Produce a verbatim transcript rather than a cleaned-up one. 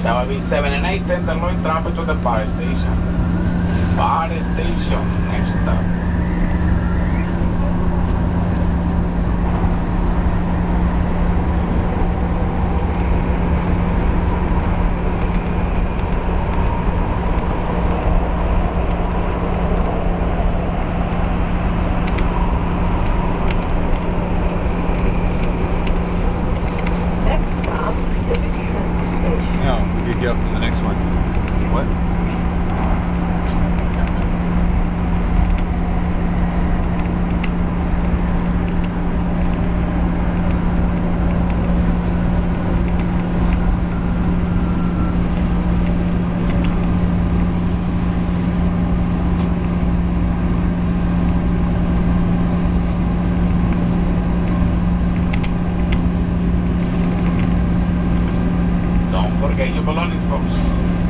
That will be seven and eight, Tenderloin, traffic to the fire station. Fire station, next stop. From the next one. What? Don't forget your belongings, folks.